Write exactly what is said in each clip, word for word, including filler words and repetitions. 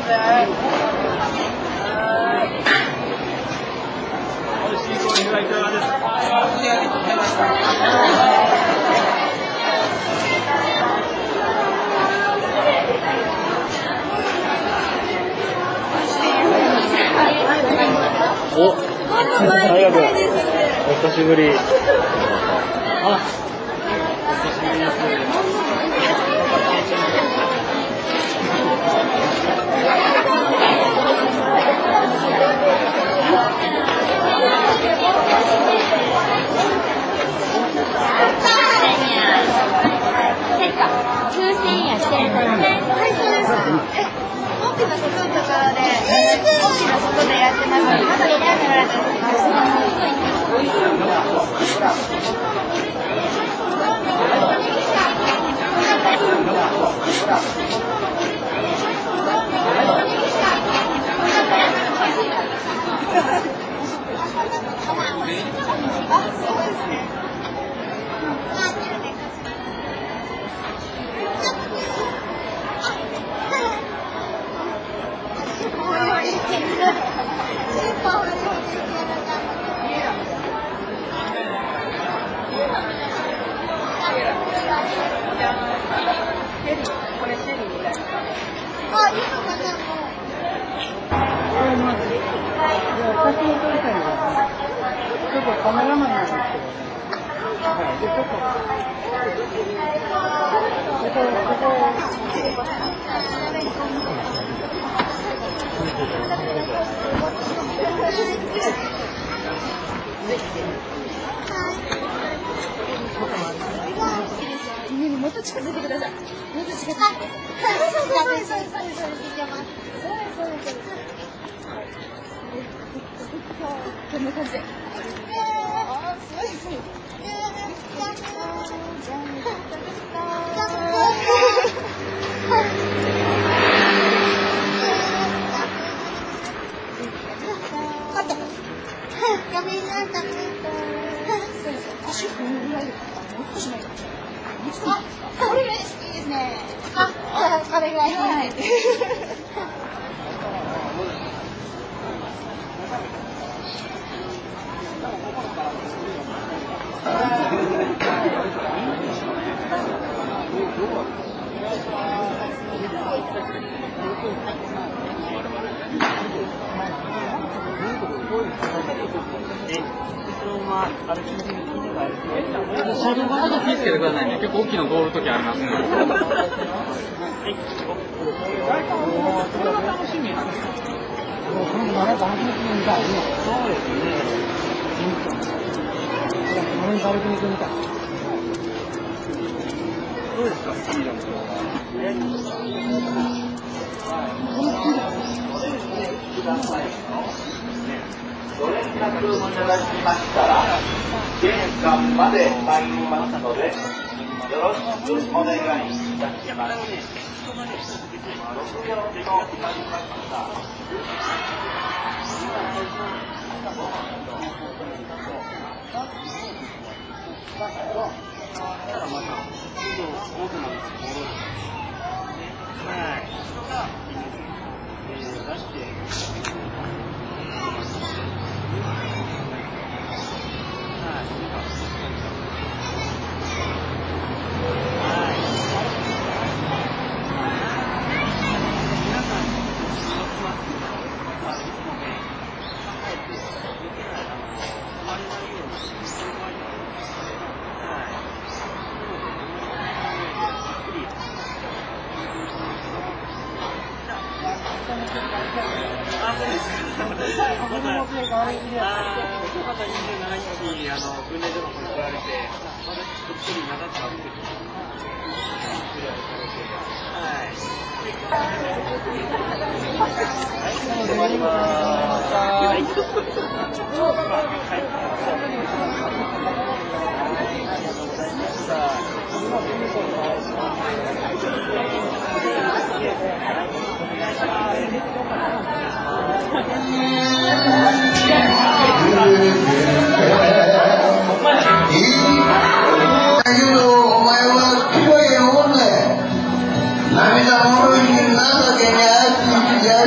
お、大学、お久しぶり。あ、お久しぶりです。 通信やしてるからね。はい、そうです。大きな外のところで、大きな外でやってます。まだ見てあげられたりします。あ、そうですね。カメラマンなんですけどね。はい。で、ちょっと。ここ、ここ。もっと近づいてください。もっと近づいて。そうそうそうそうそうそうそうそうこんな感じで。あ、すごいすごい。足踏むぐらいで、もっとしないと。あ、これがいいですね。あ、これがいい。はい。 車両が気をつけてくださいね。結構大きな通るときありますね。これが楽しみですね。そうですね。どうですか、スキーの人は。 ご連絡いただきましたら、玄関まで参りますので、よろしくお願いいたします。ろくよんとなりました。涙もろいに情けにあしや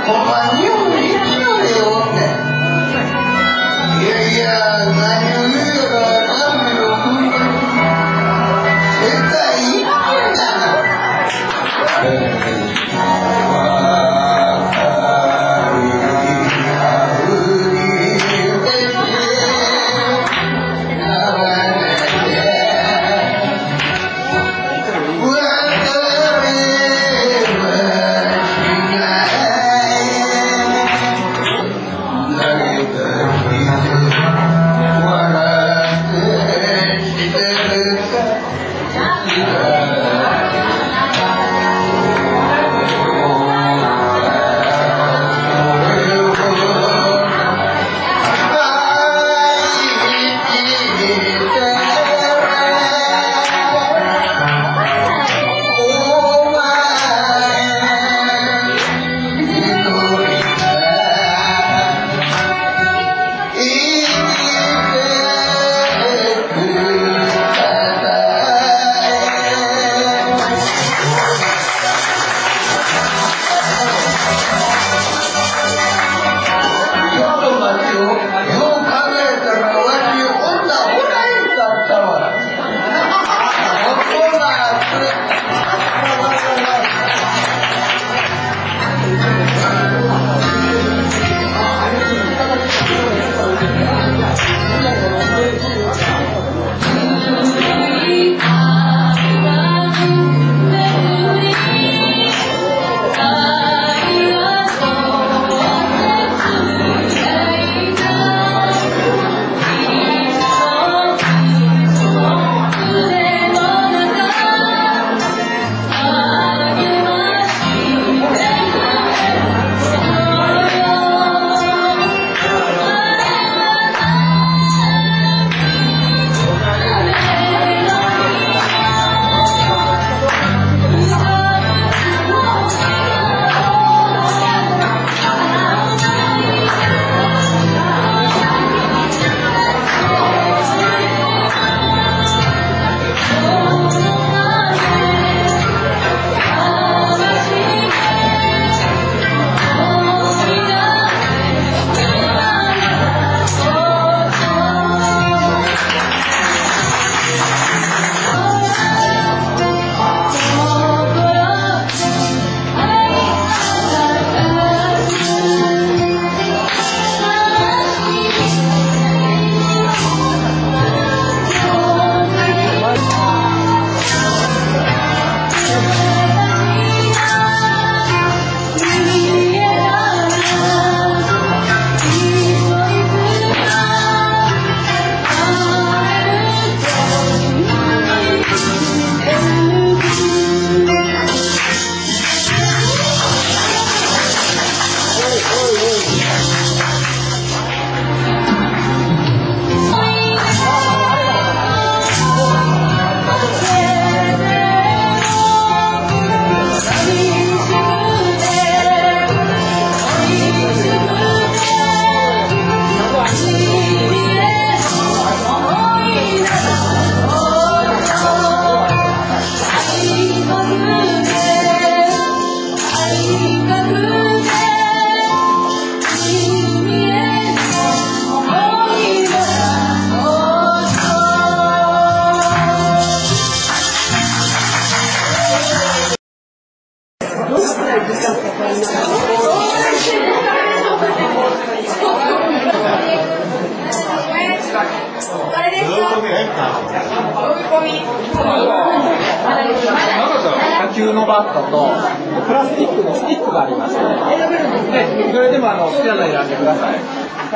野球のバットとプラスチックのスティックがありますので、それでもあの好きなの選んでください。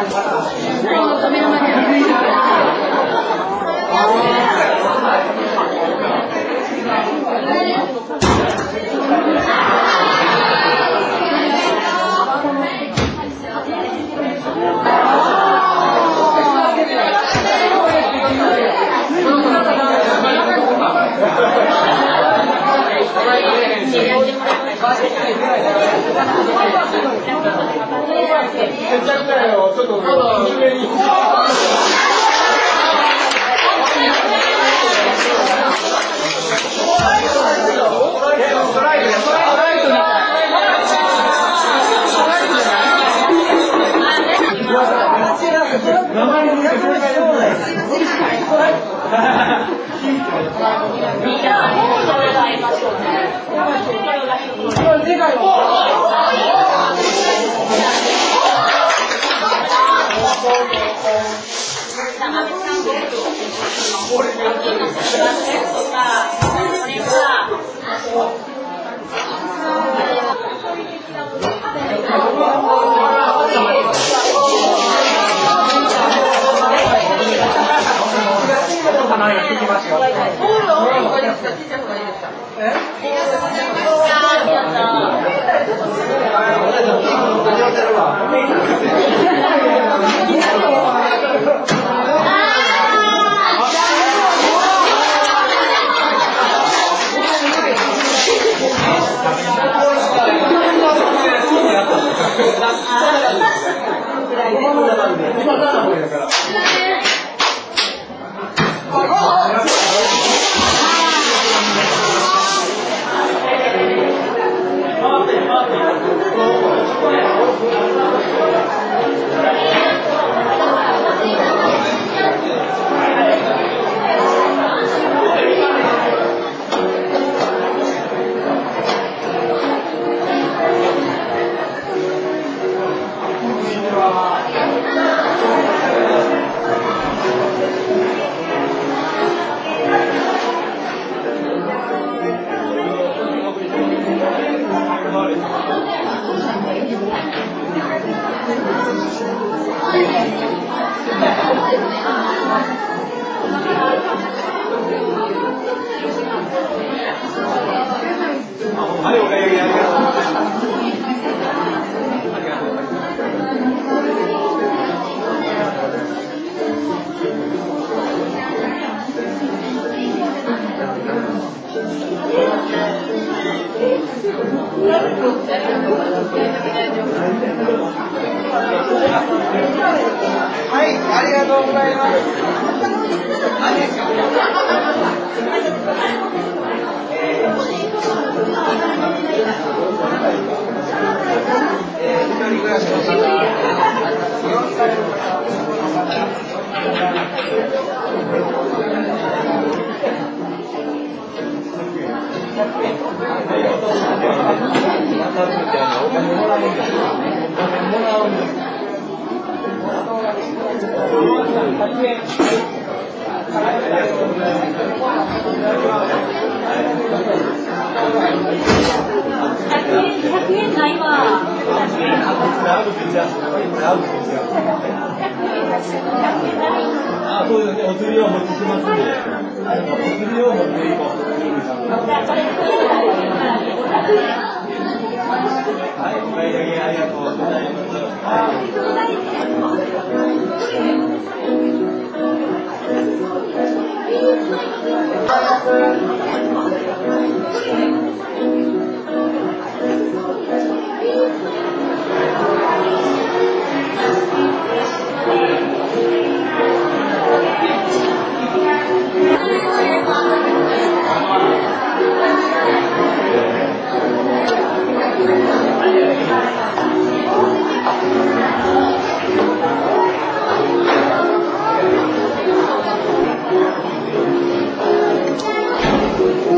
めちゃくちゃよ、ちょっと真面目に。ストライクね、ストライクね。 はい、ありがとうございます。えー、一人暮らしの方、よんさいのひゃくえんないわ。 あ、そうですね。お釣りをお持ちしますので、お釣りを持っていこう。はい、お買い上げありがとうございます。 「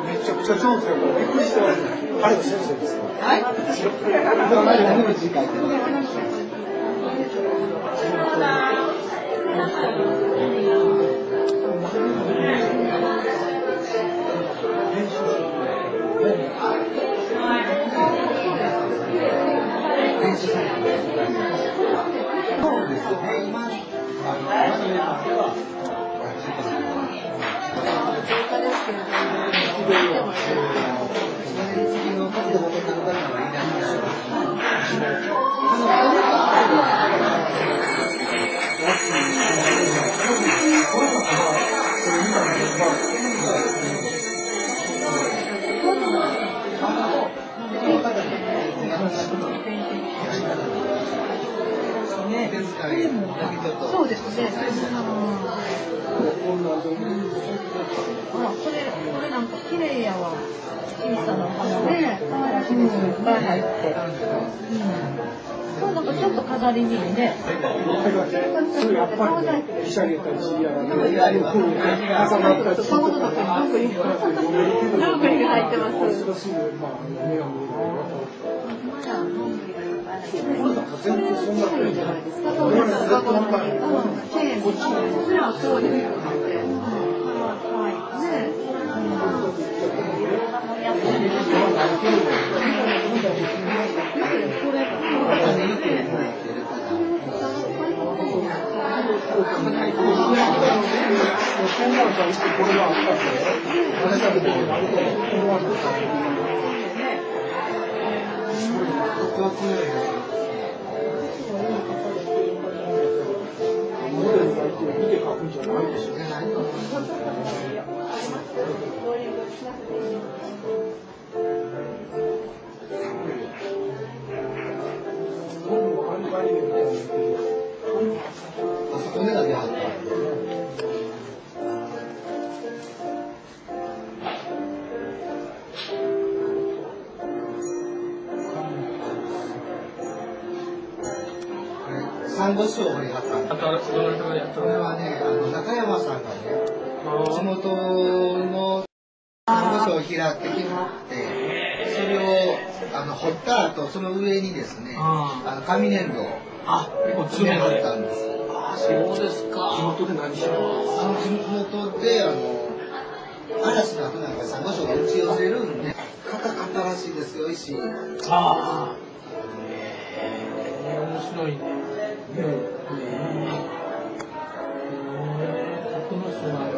めちゃくちゃ上手だからびっくりしてますね。あれは先生ですか。はい。何の字書いてます。 そうですね。あら、これ、これなんか綺麗やわ。小さな花ね、可愛らしいですよ。いっぱい入って。これなんかちょっと飾りにいいね。それやっぱりね、ひしゃげたりしやがって、重なったり。顔の中にどんぐりがどんぐりが入ってます。これなんか全然そんなことじゃないですか。これは絶対なんかチェーンこっちもそれはそうですよね。 看護師を掘りはったんです。これはね、あの中山さんがね、地元の看護師を開ってきて、それをあの掘った後、その上にですね、あの紙粘土を詰めはったんです。 あ、そうですか。地元で何しろ。 あの地元であの嵐の後なんか看護師が打ち寄せるんで、硬かったらしいですよ、石。 ああ。えー、面白いね。ねえ、この人は、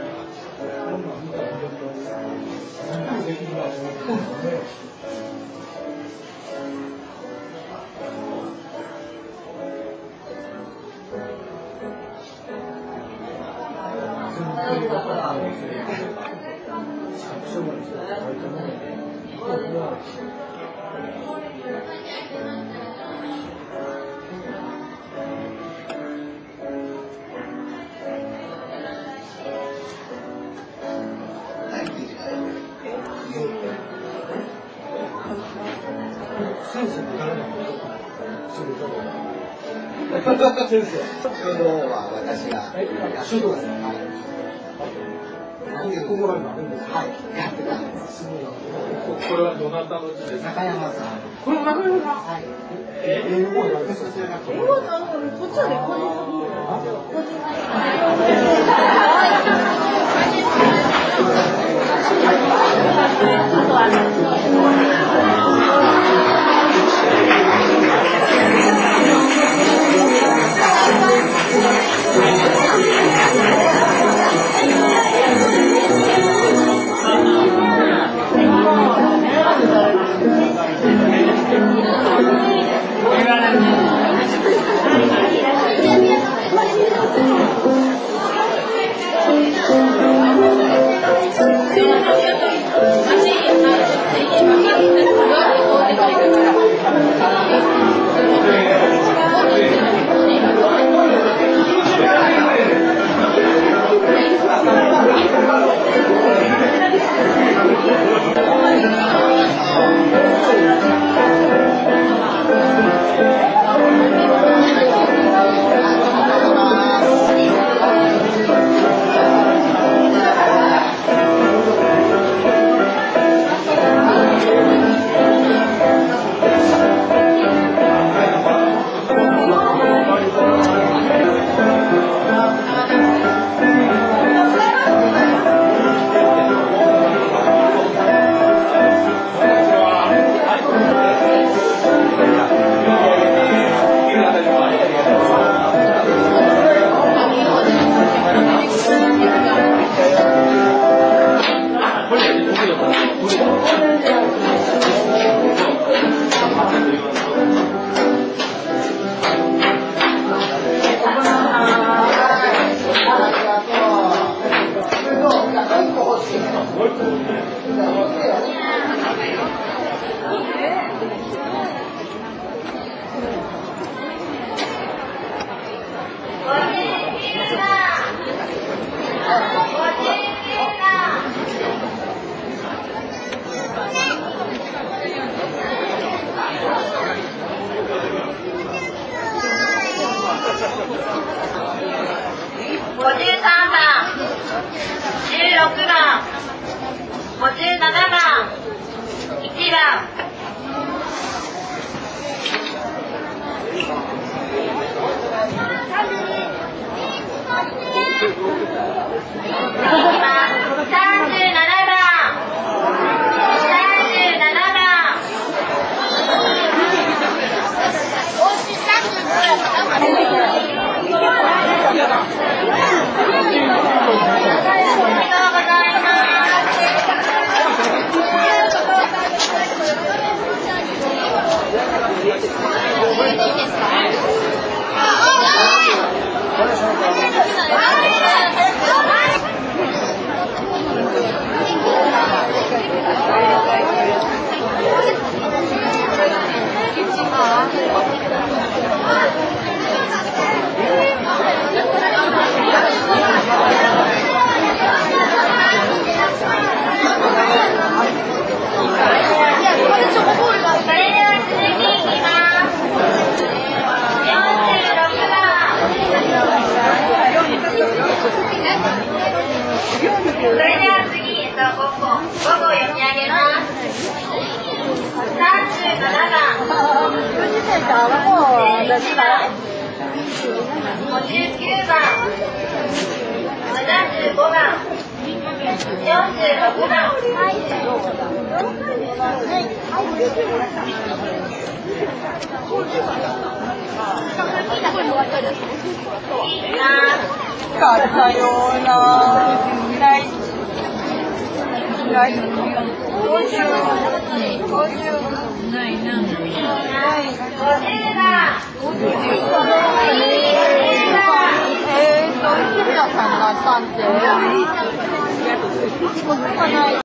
先生。書道は私が。 書道です。 はい。 ここらにあるんですか。 はい。やってたんです。 これはどなたの字ですか。 中山さん。 これも中山さん。 はい。 英語は何ですか。 英語はこっちはね、これちばん。さんじゅうななばん。さんじゅうななばん。ありがとうございます。それでは次、えっと、ごこ、ごこ読み上げます。さんじゅうななばん。ごじゅうきゅうばん。ななじゅうごばん。よんじゅうろくばん。 かったような。ない。ごじゅう、ごじゅう、ないな。ごじゅうばん。ごじゅうばん。えーと、日村さんがさんてん。